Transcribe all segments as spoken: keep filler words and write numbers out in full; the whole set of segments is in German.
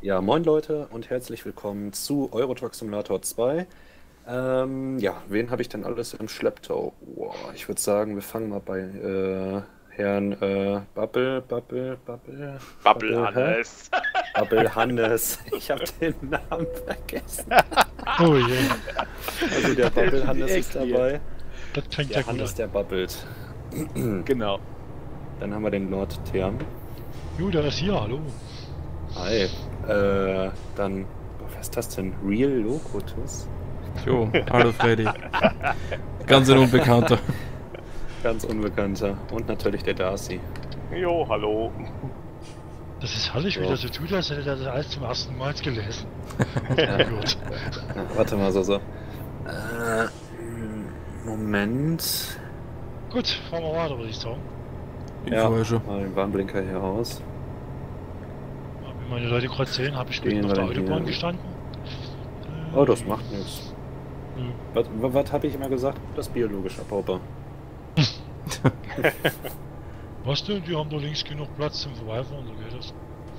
Ja, moin Leute und herzlich willkommen zu Euro Truck Simulator zwei. Ähm, ja, wen habe ich denn alles im Schlepptau? Boah, ich würde sagen, wir fangen mal bei äh, Herrn äh, Bubble, Bubble, Bubble, Bubble Bubble, hä? Hannes. Bubble Hannes. Ich habe den Namen vergessen. Oh je, Also der Der Bubble ist Hannes ist eklig. dabei. das fängt ja Der gut Hannes, an. der babbelt. Genau. Dann haben wir den Lord Term. Jo, der ist hier, hallo. Hi. Äh, dann, boah, wer ist das denn? Real Locutus? Jo, hallo Freddy. Ganz ein Unbekannter. Ganz unbekannter. Und natürlich der Darcy. Jo, hallo. Das ist herrlich, wie Ja. das so tut, als hätte er das alles zum ersten Mal gelesen. Ja. Gut. Na, warte mal, so, so. Äh, Moment. Gut, fahren wir weiter, würde ich sagen. Ich Ja, vorher schon. mal den Warnblinker hier aus. Wie meine Leute gerade sehen, habe ich Stehen mitten auf der wir denn Autobahn hier? gestanden. Oh, das macht nichts. Hm. Was, was habe ich immer gesagt? Das ist biologisch abbaubar. Was denn? Die haben da links genug Platz zum Vorbeifahren, so geht das.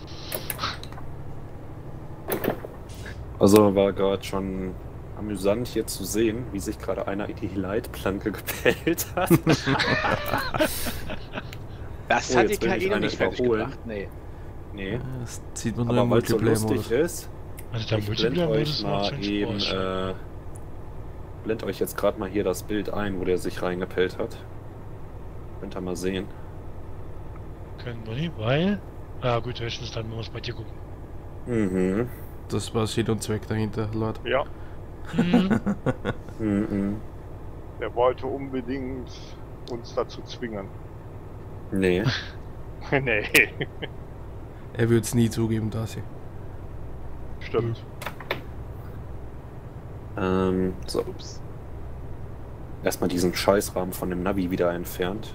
Also war gerade schon amüsant hier zu sehen, wie sich gerade einer in die Leitplanke gepellt hat. Das Oh, hat die jetzt will K mich I noch einer nicht fertig überholen. gebracht. Nee. Nee, Das sieht man nur aber im weil es so lustig Multiplayer-Modus. ist, Also der ich blende Multiplayer-Modus euch macht mal schon eben, Spaß. äh, blend euch jetzt gerade mal hier das Bild ein, wo der sich reingepellt hat. Könnt ihr mal sehen. Können wir nicht, weil... Ja gut, höchstens dann, wenn wir es bei dir gucken. Mhm. Das war Sinn und Zweck dahinter, Lord. Ja, Hm. Mhm. der wollte unbedingt uns dazu zwingen. Nee. Nee, Er würde es nie zugeben, Darcy. stimmt. Ähm, so. Ups. Erstmal diesen Scheißrahmen von dem Navi wieder entfernt.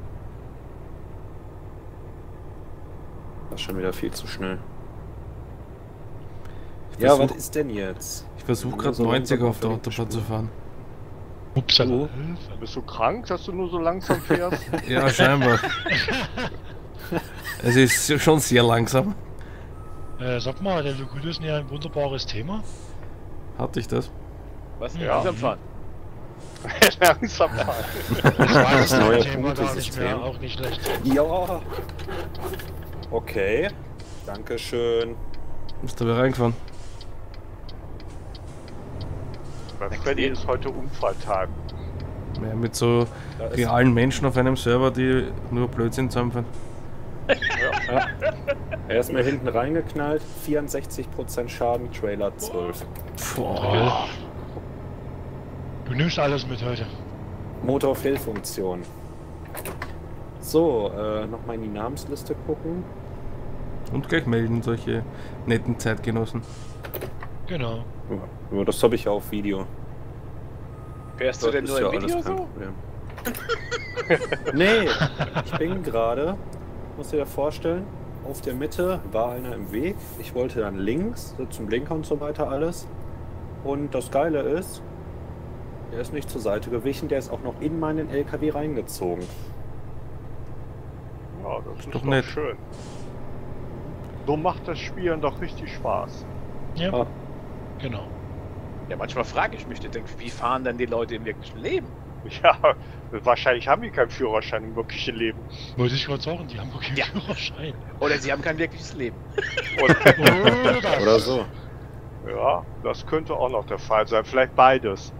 Das ist schon wieder viel zu schnell. Ich Ja, versuch- was ist denn jetzt? Ich versuche Nur gerade so neunzig langsam auf der auf der Autobahn zu fahren. Upsala. Oh. Hilfe. Bist du krank, dass du nur so langsam fährst? Ja, scheinbar. Es ist schon sehr langsam. Äh, sag mal, der Locutus ist ja ein wunderbares Thema. Hatte ich das? Was? Ja. Langsam fahren. langsam fahren. Das war Das das neue neue Thema gar nicht Punktesystem. mehr, auch nicht schlecht. Ja. Okay. Dankeschön. Ist da wieder reingefahren? Bei Freddy ist heute Unfalltag. Ja, mit so Da ist, realen Menschen auf einem Server, die nur Blödsinn zusammenfahren. ja. Er ist mir hinten reingeknallt. vierundsechzig Prozent Schaden, Trailer zwölf. Toll. Du nimmst alles mit heute. Motorfehlfunktion. So, äh, nochmal in die Namensliste gucken. Und gleich melden solche netten Zeitgenossen. Genau. Ja, das habe ich ja auf Video. Fährst du Das denn ist nur ja im Video alles kein so? Problem. Nee, ich bin gerade, musst dir dir vorstellen, auf der Mitte war einer im Weg. Ich wollte dann links, so zum Blinker und so weiter alles. Und das Geile ist, der ist nicht zur Seite gewichen, der ist auch noch in meinen L K W reingezogen. Ja, das ist doch doch, nett. schön. So macht das Spielen doch richtig Spaß. Ja, Ah, genau. Ja, manchmal frage ich mich, denk, wie fahren denn die Leute im wirklichen Leben? Ja, wahrscheinlich haben die keinen Führerschein im wirklichen Leben. Wollte ich gerade sagen, die haben gar keinen Ja. Führerschein. Oder sie haben kein wirkliches Leben. Und, Oder das. oder so. ja, das könnte auch noch der Fall sein. Vielleicht beides.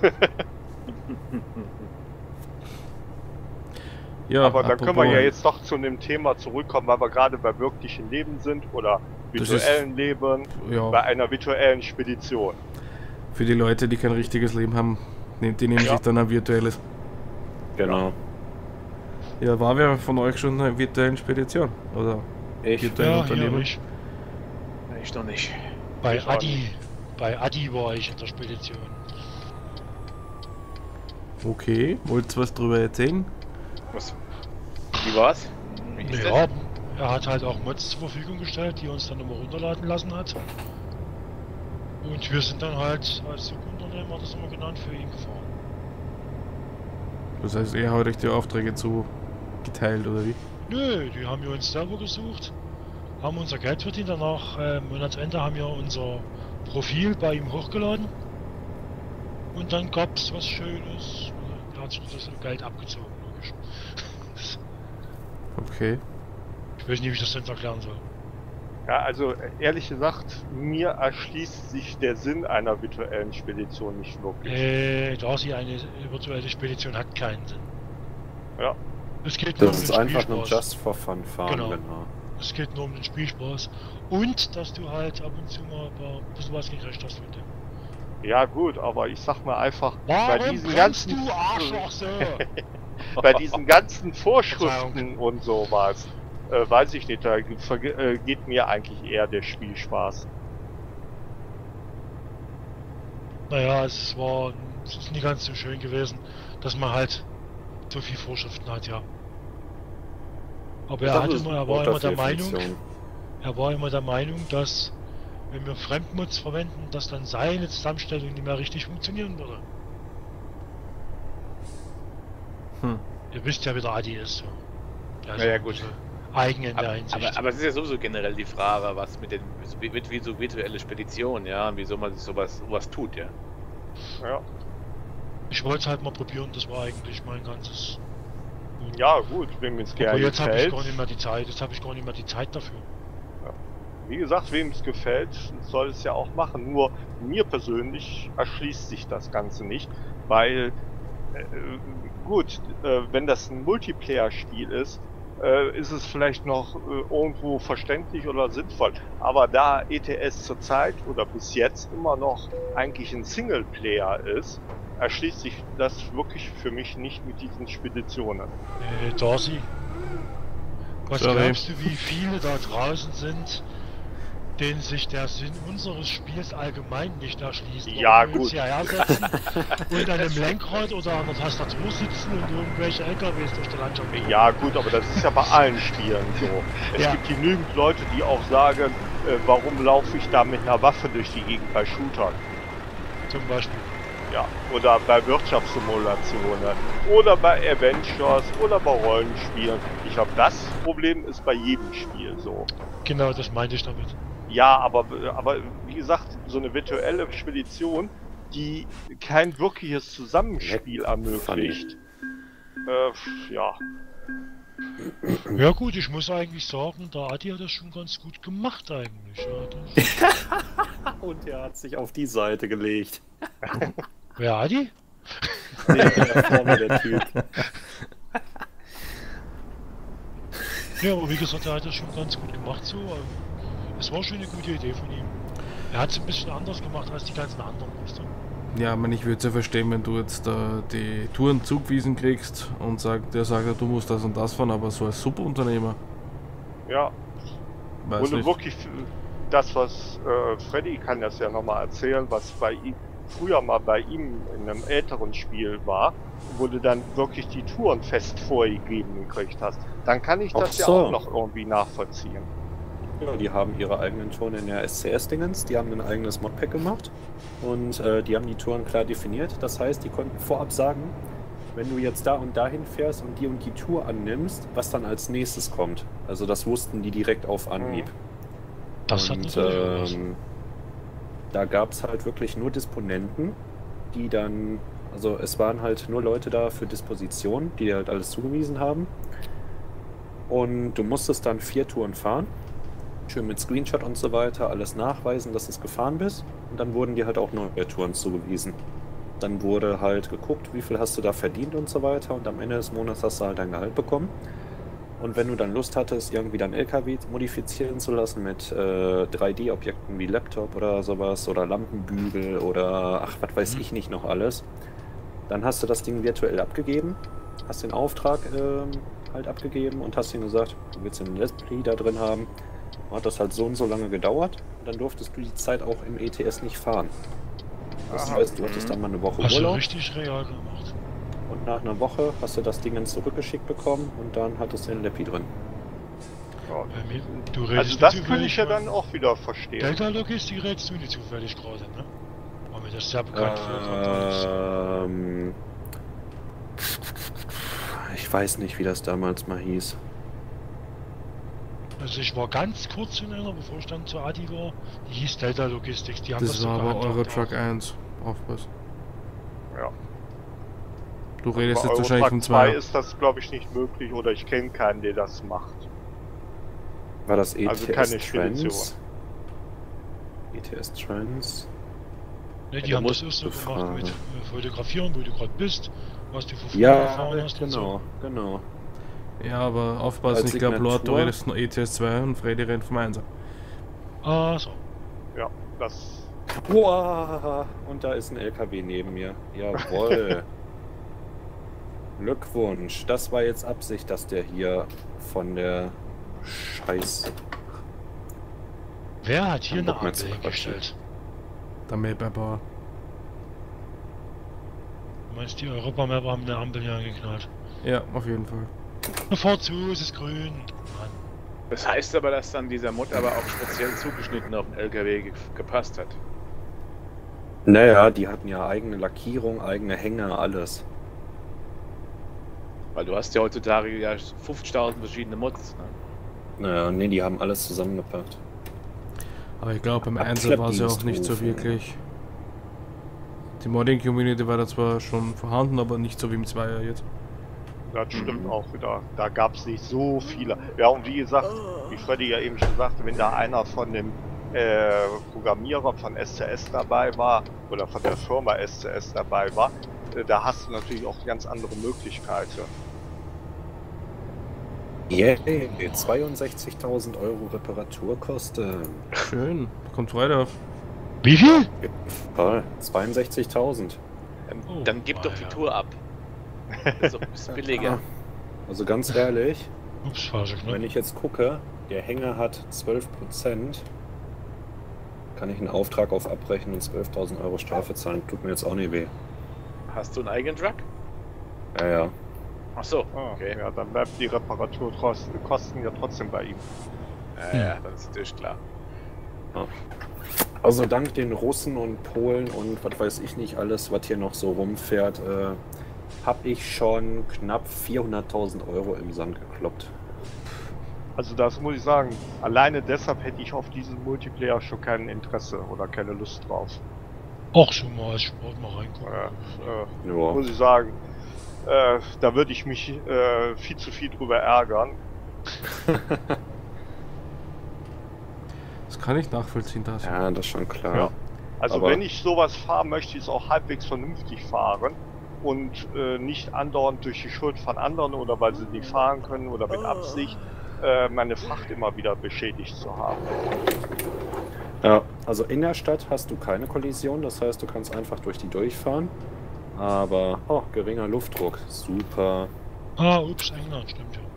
Ja, Aber dann können wir apropos- ja jetzt doch zu dem Thema zurückkommen, weil wir gerade bei wirklichen Leben sind oder Das virtuellen Leben, bei Ja, einer virtuellen Spedition. für die Leute, die kein richtiges Leben haben, nehmen die nehmen Ja. sich dann ein virtuelles. Genau. Ja, war wer von euch schon eine virtuelle Spedition? Oder Ich, virtuelle Ja, hier Unternehmen? ich. Ich noch nicht. Bei Ich auch Adi. Bei Adi war ich in der Spedition. Okay, wollt ihr was drüber erzählen? Was? Wie war's? Wie ist Ja, er hat halt auch Mods zur Verfügung gestellt, die er uns dann immer runterladen lassen hat. Und wir sind dann halt als Subunternehmer, das immer genannt, für ihn gefahren. Das heißt, er hat euch die Aufträge zu geteilt, oder wie? Nö, die haben wir uns selber gesucht haben unser Geld verdient, danach äh, Monatsende haben wir unser Profil bei ihm hochgeladen und dann gab es was Schönes. Er hat sich das Geld abgezogen, logisch. Okay. Ich weiß nicht, wie ich das denn erklären soll. Ja, also ehrlich gesagt, mir erschließt sich der Sinn einer virtuellen Spedition nicht wirklich. Äh, da sie eine virtuelle Spedition hat keinen Sinn. Ja. Es geht nur Das um ist den einfach nur Spielspaß. just for fun fahren, Genau. genau. Es geht nur um den Spielspaß. Und, dass du halt ab und zu mal ein bisschen was gekriegt hast von dem. Ja gut, aber ich sag mal einfach, bei Warum diesen bremst ganzen du Arschloch so? bei diesen ganzen Vorschriften und sowas, äh, weiß ich nicht, da verge- äh, geht mir eigentlich eher der Spielspaß. Naja, es war es ist nie ganz so schön gewesen, dass man halt so viel Vorschriften hat, ja. Aber er, Das hat ist immer, er war immer der Motorfehlfunktion. Meinung, er war immer der Meinung, dass wenn wir Fremdmods verwenden, dass dann seine Zusammenstellung nicht mehr richtig funktionieren würde. Hm. Ihr wisst ja, wie der Adi ist. So. Der ist Na ja, ein gut. bisschen eigen in der Aber, Hinsicht. aber, aber es ist ja sowieso generell die Frage, was mit den mit wie so virtuelle Spedition, ja, wieso man sich sowas sowas tut, ja. Ja, Ich wollte es halt mal probieren, das war eigentlich mein ganzes. ja gut, wem es Aber gerne jetzt habe ich gefällt. gar nicht mehr die Zeit, jetzt habe ich gar nicht mehr die Zeit dafür. Wie gesagt, wem es gefällt, soll es ja auch machen. Nur mir persönlich erschließt sich das Ganze nicht, weil äh, gut, äh, wenn das ein Multiplayer-Spiel ist, äh, ist es vielleicht noch äh, irgendwo verständlich oder sinnvoll. Aber da E T S zurzeit oder bis jetzt immer noch eigentlich ein Singleplayer ist, erschließt sich das wirklich für mich nicht mit diesen Speditionen. Äh, Darcy, was Sorry. glaubst du, wie viele da draußen sind, denen sich der Sinn unseres Spiels allgemein nicht erschließt? Warum Ja, wir uns gut. hierher setzen und an einem Lenkrad oder an der Tastatur sitzen und irgendwelche L K Ws durch die Landschaft fahren. Ja gut, aber das ist ja bei allen Spielen so. Es Ja. gibt genügend Leute, die auch sagen, äh, warum laufe ich da mit einer Waffe durch die Gegend bei Shootern? Zum Beispiel. Ja, oder bei Wirtschaftssimulationen, oder bei Adventures, oder bei Rollenspielen. Ich glaube, das Problem ist bei jedem Spiel so. Genau, das meinte ich damit. Ja, aber, aber wie gesagt, so eine virtuelle Spedition, die kein wirkliches Zusammenspiel ermöglicht. Äh, ja. Ja gut, ich muss eigentlich sagen, der Adi hat das schon ganz gut gemacht eigentlich. Ja, das... Und er hat sich auf die Seite gelegt. Wer Adi? Nee, der vorne, der Typ. Ja, aber wie gesagt, er hat das schon ganz gut gemacht so. ähm, Es war schon eine gute Idee von ihm. Er hat es ein bisschen anders gemacht als die ganzen anderen, weißt du? Ja, ich meine, ich würde es ja verstehen, wenn du jetzt äh, die Touren zugewiesen kriegst und sagt, der sagt, ja, du musst das und das fahren, aber so als Subunternehmer, Ja, weiß und nicht. wirklich das, was äh, Freddy kann das ja nochmal erzählen, was bei ihm früher mal bei ihm in einem älteren Spiel war, wo du dann wirklich die Touren fest vorgegeben gekriegt hast, dann kann ich das Ach ja so. auch noch irgendwie nachvollziehen. Ja, die haben ihre eigenen Touren in der S C S-Dingens, die haben ein eigenes Modpack gemacht und äh, die haben die Touren klar definiert. Das heißt, die konnten vorab sagen, wenn du jetzt da und dahin fährst und die und die Tour annimmst, was dann als nächstes kommt. Also das wussten die direkt auf Anhieb. Das hat und natürlich auch was. ähm, da gab es halt wirklich nur Disponenten, die dann, also es waren halt nur Leute da für Disposition, die halt alles zugewiesen haben. Und du musstest dann vier Touren fahren. Schön mit Screenshot und so weiter, alles nachweisen, dass du es gefahren bist. Und dann wurden dir halt auch neue Touren zugewiesen. Dann wurde halt geguckt, wie viel hast du da verdient und so weiter. Und am Ende des Monats hast du halt dein Gehalt bekommen. Und wenn du dann Lust hattest, irgendwie dein L K W modifizieren zu lassen mit äh, drei D Objekten wie Laptop oder sowas oder Lampenbügel oder ach, was weiß Mhm. ich nicht noch alles, dann hast du das Ding virtuell abgegeben, hast den Auftrag ähm, halt abgegeben und hast ihm gesagt, du willst den Let's Play da drin haben. Hat das halt so und so lange gedauert und dann durftest du die Zeit auch im E T S nicht fahren. Das Aha. heißt, du hattest dann mal eine Woche Hast du Urlaub richtig real gemacht. und nach einer Woche hast du das Ding dann zurückgeschickt bekommen und dann hattest du den Leppi drin. Ja. Bei mir, du redest Also das nicht kann ich ja zufällig dann auch wieder verstehen. Delta Logistik redest du nicht zufällig gerade, ne? War mir das sehr bekannt vor. Ähm, ich weiß nicht, wie das damals mal hieß. Also ich war ganz kurz in einer, bevor ich dann zur Adi war, die hieß Delta Logistics, die haben das, Das so war aber gehandhabt Eurotruck auch. eins. Aufpassen. Ja. Du redest Bei jetzt wahrscheinlich vom Eurotruck zwei zwei. ist das, glaube ich, nicht möglich oder ich kenne keinen, der das macht. War das E T S Also keine Spedition. Trends? E T S Trends? Ne, die Ja, haben du das auch so musst gemacht befragen. mit äh, Fotografieren, wo du gerade bist, was du für Flüge Ja, gefahren hast und genau, genau. Ja, aber aufpassen, Als ich glaube, Lord, du Signatur. redest nur E T S zwei und Freddy rennt vom einser. so. Ah, so. Ja, das. Boah, und da ist ein L K W neben mir. Jawohl. Glückwunsch. Das war jetzt Absicht, dass der hier von der Scheiße. Wer hat hier Kein eine Bock mehr zu Ampel quatschen. hingestellt? Der Map-Bauer. Du meinst, die Europamapper haben eine Ampel hier angeknallt? Ja, auf jeden Fall. Na, fahr zu, es ist grün. Mann. Das heißt aber, dass dann dieser Mod aber auch speziell zugeschnitten auf den L K W ge gepasst hat. Naja, die hatten ja eigene Lackierung, eigene Hänger, alles. Weil du hast ja heutzutage ja fünfzigtausend verschiedene Mods. Ne? Naja, nee, die haben alles zusammengepackt. Aber ich glaube, beim einser war es ja auch nicht so Abklappdienst wirklich. Die Modding-Community war da zwar schon vorhanden, aber nicht so wie im Zweier jetzt. Das stimmt Mhm. auch wieder. Da gab es nicht so viele. Ja, und wie gesagt, wie Freddy ja eben schon sagte, wenn da einer von dem äh, Programmierer von S C S dabei war oder von der Firma S C S dabei war, äh, da hast du natürlich auch ganz andere Möglichkeiten. Yay, zweiundsechzigtausend Euro Reparaturkosten. Schön, kommt Freude auf. Wie viel? Voll, zweiundsechzigtausend. Dann, Oh, dann gib doch die Alter. Tour ab. Das ist doch ein bisschen billiger. Also ganz ehrlich, Ups, falsche wenn Knopf. ich jetzt gucke, der Hänger hat zwölf Prozent, kann ich einen Auftrag auf Abbrechen und zwölftausend Euro Strafe zahlen. Tut mir jetzt auch nicht weh. Hast du einen eigenen Truck? Ja, ja. Ach so, Ah, okay. Ja, dann bleibt die Reparaturkosten ja trotzdem bei ihm. Ja, ja, das ist natürlich klar. Also dank den Russen und Polen und was weiß ich nicht alles, was hier noch so rumfährt, äh, habe ich schon knapp vierhunderttausend Euro im Sand gekloppt. Also das muss ich sagen, alleine deshalb hätte ich auf diesen Multiplayer schon kein Interesse oder keine Lust drauf. Auch schon mal als Sport mal reingucken. Äh, äh, Ja. muss ich sagen, äh, da würde ich mich äh, viel zu viel drüber ärgern. Das kann ich nachvollziehen, das. Ja, das ist schon klar. Ja. Also Aber- wenn ich sowas fahre, möchte ich es auch halbwegs vernünftig fahren und äh, nicht andauernd durch die Schuld von anderen oder weil sie nicht fahren können oder mit Absicht äh, meine Fracht immer wieder beschädigt zu haben. Ja, also in der Stadt hast du keine Kollision, das heißt, du kannst einfach durch die durchfahren. Aber, oh, geringer Luftdruck, super. Ah, ups, England, stimmt ja.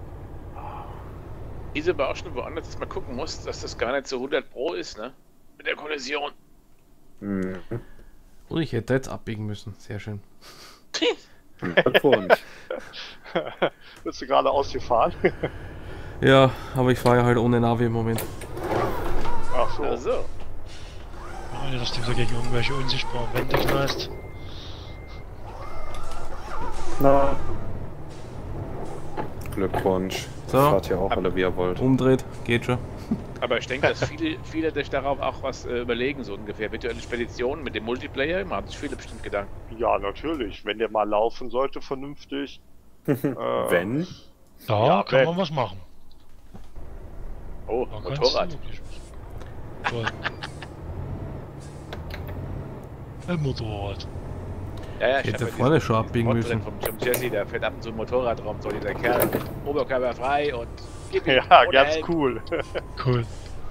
Ist aber auch schon woanders, dass man gucken muss, dass das gar nicht so hundert Pro ist, ne? Mit der Kollision. Mhm. Und ich hätte jetzt abbiegen müssen. Sehr schön. Glückwunsch. Bist du gerade ausgefahren? Ja, aber ich fahre ja halt ohne Navi im Moment. Ach so. Also, Ja, nicht, dass du wieder gegen irgendwelche unsichtbaren Wände knallst. Na. Glückwunsch. So. Fahrt ja auch alle, wie ihr wollt. Umdreht, geht schon. aber ich denke, dass viele, viele sich darauf auch was äh, überlegen, so ungefähr. Virtuelle Speditionen mit dem Multiplayer, man hat sich viele bestimmt Gedanken. Ja, natürlich. Wenn der mal laufen sollte vernünftig. äh, Wenn? Da Ja, kann wenn. man was machen. Oh, Da kannst Motorrad. du wirklich was. Toll. Ein Motorrad. Ja, ja, Ich hätte hab ja vorne diesen- schon diesen abbiegen Mod müssen. drin Vom, vom Jesse, der fährt ab und zu im Motorradraum, so dieser Kerl. Oberkörper frei und gib ihm ja, ohne ganz Helm. cool. Cool.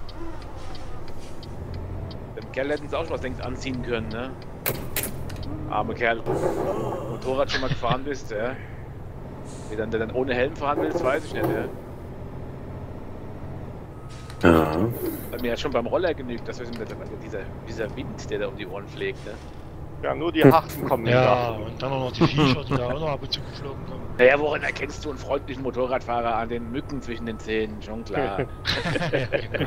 Dem Kerl hätten sie auch schon was längst anziehen können, ne? Arme Kerl. Motorrad schon mal gefahren bist, ja? Wie dann der dann ohne Helm fahren will, das weiß ich nicht, ja? Ja. Weil mir hat schon beim Roller genügt, dass wir sind, dieser, dieser Wind, der da um die Ohren pflegt, ne? Ja, nur die Harten kommen nicht Ja, nach. und dann auch noch die Viecher, die da auch noch ab und zu geflogen kommen. Naja, woran erkennst du einen freundlichen Motorradfahrer an den Mücken zwischen den Zähnen? Schon klar. Ja, genau.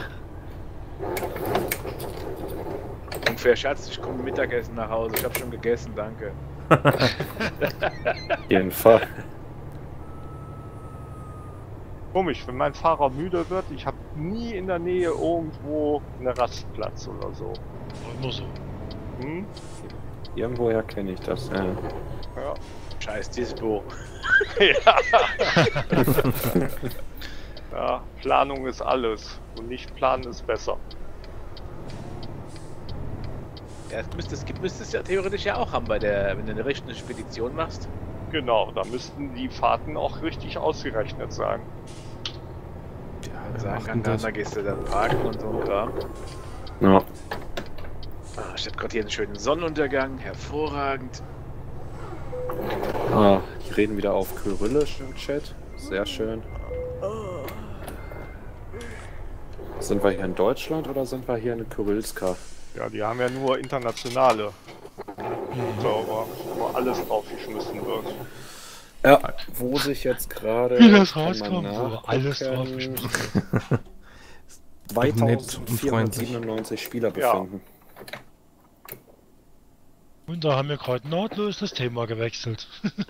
Ungefähr, Schatz, ich komme Mittagessen nach Hause. Ich habe schon gegessen, danke. Auf jeden Fall. Komisch, wenn mein Fahrer müde wird, ich habe nie in der Nähe irgendwo einen Rastplatz oder so. Nur so. Hm? Irgendwoher kenne ich das. Äh. Ja. Scheiß Dispo. ja. ja, Planung ist alles und nicht planen ist besser. Ja, das müsstest, müsstest ja theoretisch ja auch haben, bei der, wenn du eine richtige Spedition machst. Genau, da müssten die Fahrten auch richtig ausgerechnet sein. Ja, Und wir sagen machen kann, das. da gehst du dann parken und so ein Kram. Ja. Ah, ich hab gerade hier einen schönen Sonnenuntergang, hervorragend. Ah, die reden wieder auf Kyrillisch im Chat. Sehr schön. Sind wir hier in Deutschland oder sind wir hier in Kyrilska? Ja, die haben ja nur internationale Server, wo alles draufgeschmissen wird. Ja, wo sich jetzt gerade Wie das kann man rauskommt, wo nachgucken, alles draufgeschmissen wird. Nett und zweitausendvierhundertsiebenundneunzig Spieler Ja. befinden. Und da haben wir gerade nahtlos das Thema gewechselt.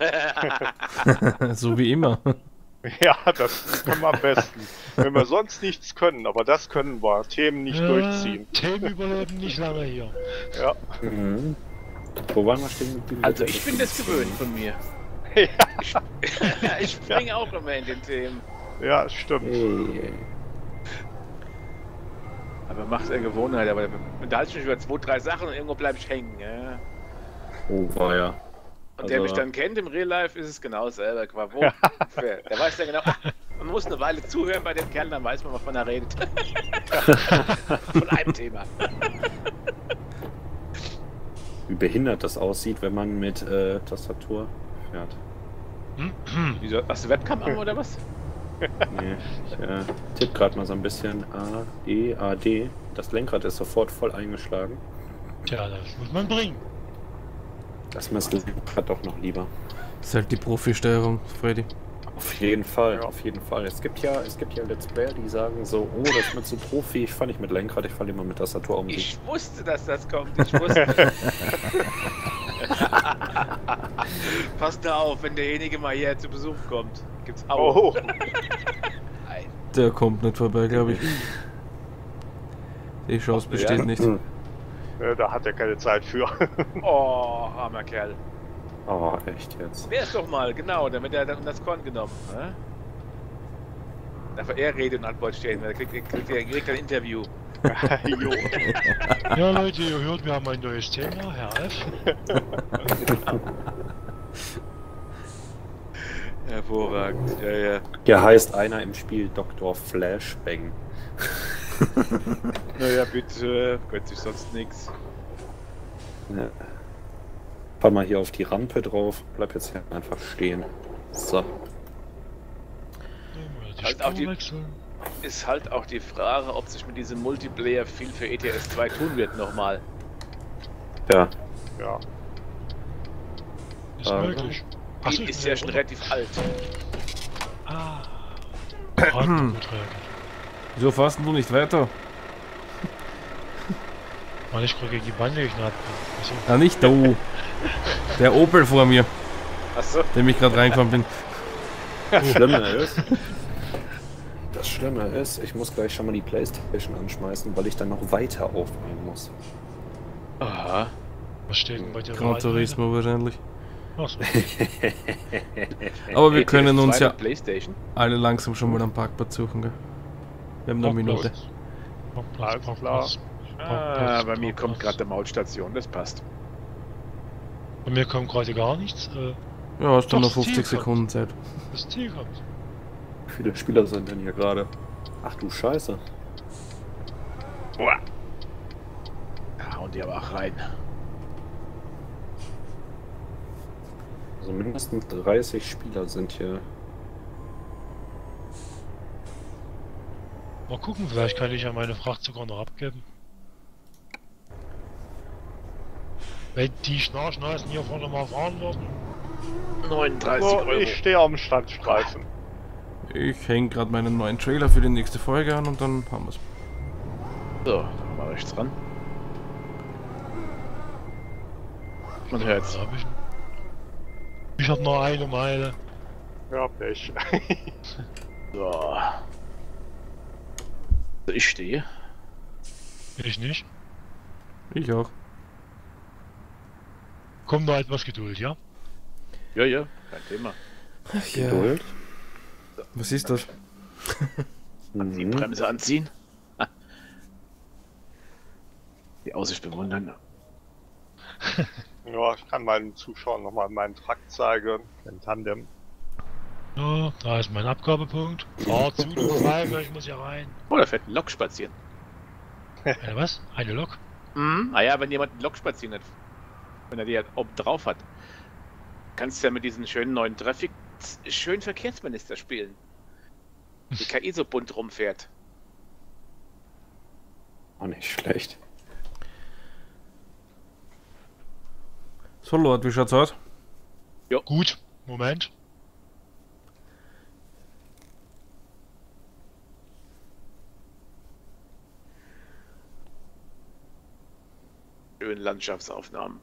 So wie immer. Ja, das können wir am besten. Wenn wir sonst nichts können, aber das können wir. Themen nicht Ja, durchziehen. Themen überleben nicht lange hier. Ja. Mhm. Wo waren wir stehen geblieben? Also ich bin das gewöhnt von mir. Ja, Ich, ich springe auch immer in den Themen. ja, stimmt. Hey. Aber macht eine Gewohnheit, aber da halte ich mich über zwei, drei Sachen und irgendwo bleibe ich hängen. Ja. Oh, war ja. Und der Also- mich dann kennt im Real Life, ist es genau selber. Wo, wer- der weiß ja genau, ah, man muss eine Weile zuhören bei dem Kerl, dann weiß man, wovon er redet. Von einem Thema. Wie behindert das aussieht, wenn man mit äh, Tastatur fährt. Wieso? Hast du Webcam an oder was? Nee, ich äh, tippe gerade mal so ein bisschen A, E, A, D. Das Lenkrad ist sofort voll eingeschlagen. Tja, das muss man bringen. Das ist mir das Lenkrad doch noch lieber. Das ist halt die Profi-Steuerung, Freddy. Auf jeden Fall, Ja. auf jeden Fall. Es gibt ja, es gibt ja Let's Player, die sagen so, oh, das ist mir zu Profi, ich fahr nicht mit Lenkrad, ich fahr lieber mit Tastatur um. Ich wusste, dass das kommt. Ich wusste. Passt da auf, wenn derjenige mal hier zu Besuch kommt. Gibt's auch. Oh, Nein. Der kommt nicht vorbei, glaube ich. Die Chance besteht Ja. nicht. ja, da hat er keine Zeit für. Oh, armer Kerl. Oh, echt jetzt. Der ist doch mal, genau, damit er dann das Korn genommen. Ne? Darf er Rede und Antwort stehen, weil er kriegt, kriegt, kriegt, kriegt ein Interview. jo. Ja, Leute, ihr hört, wir haben ein neues Thema, Herr F. Hervorragend, ja, ja. Hier heißt einer im Spiel Doktor Flashbang. Naja, bitte, gönnt sich sonst nichts. Ja. Fahr mal hier auf die Rampe drauf, bleib jetzt hier einfach stehen. So. Die Halt auf die- Spur wechseln. Ist halt auch die Frage, ob sich mit diesem Multiplayer viel für E T S zwei tun wird nochmal. Ja. Ja. Ist Ähm. möglich. Ach so, Die ist ich ja bin schon runter. relativ alt. Ah. Radübertragen. Wieso fährst du nicht weiter? Mann, ich gerade gegen die Bande geknallt bin. Achso. Ah, nicht du. Der Opel vor mir, Achso. dem ich gerade reingefahren bin. Das Schlimme ist, das Schlimme ist, ich muss gleich schon mal die Playstation anschmeißen, weil ich dann noch weiter aufnehmen muss. Aha. Was steht denn bei dir? Gran Turismo wahrscheinlich. Achso. Aber wir E T S können uns zwei ja mit PlayStation. alle langsam schon mal am Parkplatz suchen, gell? Wir haben noch eine Minute. Parkplatz, Alles Parkplatz. Ah, Parkplatz, bei mir kommt Parkplatz. gerade der Mautstation, das passt. Bei mir kommt gerade gar nichts. Äh, Ja, hast du Doch, noch das Ziel fünfzig kommt. Sekunden Zeit. das Ziel kommt. Wie viele Spieler sind denn hier gerade? Ach du Scheiße. Boah. Da hauen die aber auch rein. Also mindestens dreißig Spieler sind hier. Mal gucken, vielleicht kann ich ja meine Fracht sogar noch abgeben. Wenn die Schnarchnasen hier vorne mal fahren würden. neununddreißig So, Euro. ich stehe am Standstreifen. Ich hänge gerade meinen neuen Trailer für die nächste Folge an und dann haben wir's. So, mal rechts ran. Man hört's. Was hab ich? Ich hab nur eine Meile. Ja, Pech. So. Ich stehe. Ich nicht. Ich auch. Komm mal etwas Geduld, ja? Ja, ja, kein Thema. Ja. Geduld. Was ist das? Die Mhm. Bremse anziehen. Die Aussicht bewundern. Ja, ich kann meinen Zuschauern nochmal meinen Trakt zeigen, den Tandem. So, da ist mein Abgabepunkt. Fahr zu, du Pfeife, ich muss hier rein. Oh, da fährt ein Lok spazieren. Eine was? Eine Lok? Mhm. Ah ja, wenn jemand einen Lok spazieren hat, wenn er die halt oben drauf hat, kannst du ja mit diesen schönen neuen Traffic schön Verkehrsminister spielen. Die K I so bunt rumfährt. Auch nicht schlecht. So, Lord, wie schaut's aus? Gut, Moment. Schöne Landschaftsaufnahmen.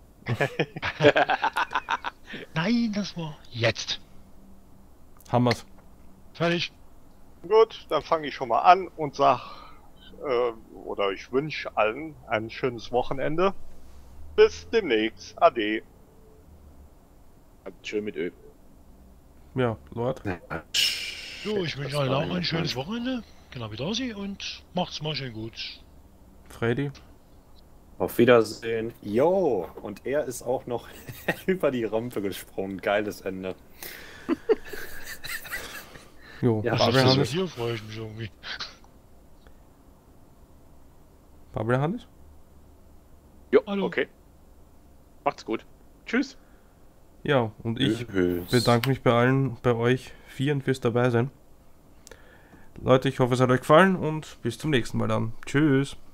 Nein, das war jetzt. Hammer's. Fertig. Gut, dann fange ich schon mal an und sag, äh, oder ich wünsche allen ein schönes Wochenende. Bis demnächst. Ade. Schön mit Öl. Ja, Lord. So, ich wünsche allen auch ein schönes Wochenende. Genau wie Sie und macht's mal schön gut. Freddy. Auf Wiedersehen. Yo! Und er ist auch noch über die Rampe gesprungen. Geiles Ende. Jo, Ja, Was ist Barbara das Hannes. hier? Freue ich mich irgendwie. Barbara Hannes? Jo, Hallo. okay. Macht's gut. Tschüss. Ja, und ich Tschüss. bedanke mich bei allen, bei euch Vieren fürs dabei sein. Leute, ich hoffe, es hat euch gefallen und bis zum nächsten Mal dann. Tschüss.